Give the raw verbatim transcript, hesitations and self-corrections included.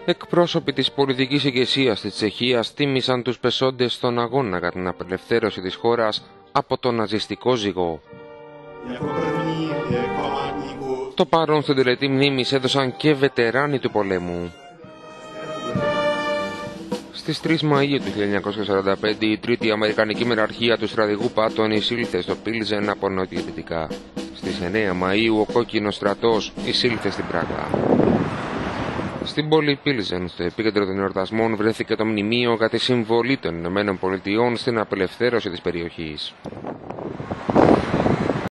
Εκπρόσωποι της πολιτικής ηγεσίας της Τσεχίας τίμησαν τους πεσόντες στον αγώνα για την απελευθέρωση της χώρας από το ναζιστικό ζυγό. Το παρόν στην τελετή μνήμης έδωσαν και βετεράνοι του πολέμου. Στις τρεις Μαΐου του χίλια εννιακόσια σαράντα πέντε η τρίτη Αμερικανική μεραρχία του στρατηγού Πάτον εισήλθε στο Πίλζεν από νοτιοδυτικά. Στις εννέα Μαΐου ο κόκκινος στρατός εισήλθε στην Πράγα. Στην πόλη Πίλζεν, στο επίκεντρο των εορτασμών, βρέθηκε το μνημείο για τη συμβολή των Ηνωμένων Πολιτειών στην απελευθέρωση της περιοχής.